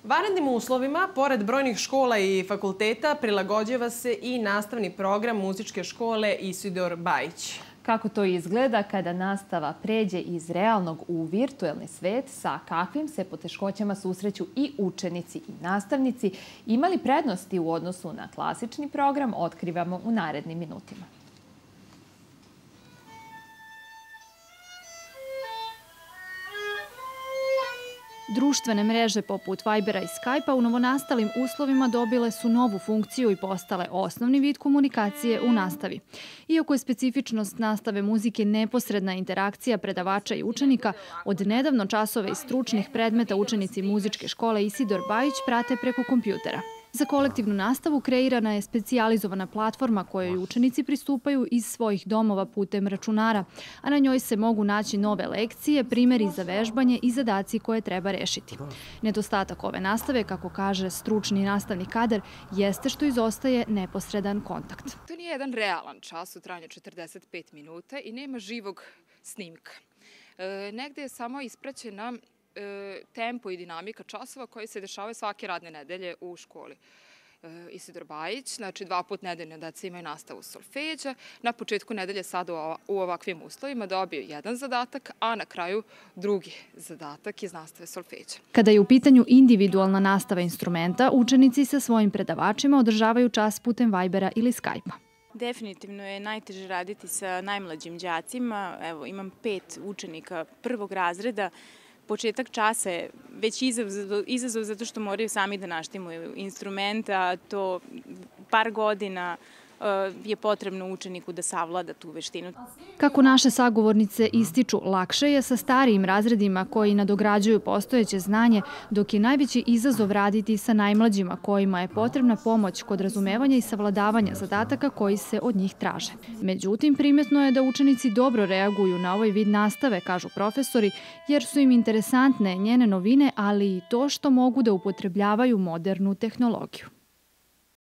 Vanrednim uslovima, pored brojnih škola i fakulteta, prilagođava se i nastavni program muzičke škole Isidor Bajić. Kako to izgleda kada nastava pređe iz realnog u virtuelni svet, sa kakvim se poteškoćama susreću i učenici i nastavnici, imali prednosti u odnosu na klasični program, otkrivamo u narednim minutima. Društvene mreže poput Vibera i Skype-a u novonastalim uslovima dobile su novu funkciju i postale osnovni vid komunikacije u nastavi. Iako je specifičnost nastave muzike neposredna interakcija predavača i učenika, od nedavno časove iz stručnih predmeta učenici muzičke škole Isidor Bajić prate preko kompjutera. Za kolektivnu nastavu kreirana je specijalizovana platforma kojoj učenici pristupaju iz svojih domova putem računara, a na njoj se mogu naći nove lekcije, primjeri za vežbanje i zadaci koje treba rešiti. Nedostatak ove nastave, kako kaže stručni nastavni kadar, jeste što izostaje neposredan kontakt. To nije jedan realan čas u trajanju 45 minuta i nema živog snimka. Negde je samo ispraćena tempo i dinamika časova koji se dešavaju svake radne nedelje u školi. Isidor Bajić, znači 2 puta nedeljno deca imaju nastavu solfeđa. Na početku nedelje sada u ovakvim uslovima dobiju jedan zadatak, a na kraju drugi zadatak iz nastave solfeđa. Kada je u pitanju individualna nastava instrumenta, učenici sa svojim predavačima održavaju čas putem Vibera ili Skype-a. Definitivno je najteže raditi sa najmlađim đacima. Evo, imam 5 učenika prvog razreda. Početak časa je već izazov zato što moraju sami da naštimuju instrument, a to par godina je potrebno učeniku da savlada tu veštinu. Kako naše sagovornice ističu, lakše je sa starijim razredima koji nadograđuju postojeće znanje, dok je najveći izazov raditi sa najmlađima kojima je potrebna pomoć kod razumevanja i savladavanja zadataka koji se od njih traže. Međutim, primjetno je da učenici dobro reaguju na ovaj vid nastave, kažu profesori, jer su im interesantne njene novine, ali i to što mogu da upotrebljavaju modernu tehnologiju.